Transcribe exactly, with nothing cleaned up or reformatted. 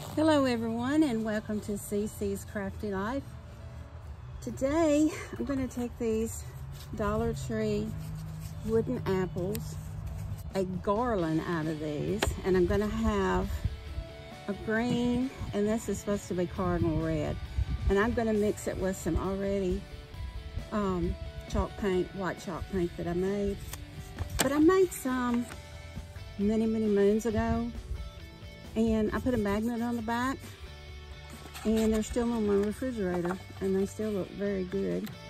Hello everyone, and welcome to C C's Crafty Life. Today I'm going to take these Dollar Tree wooden apples, a garland out of these, and I'm going to have a green, and this is supposed to be cardinal red, and I'm going to mix it with some already um, chalk paint, white chalk paint that I made. But I made some many, many moons ago, and I put a magnet on the back, and they're still on my refrigerator, and they still look very good.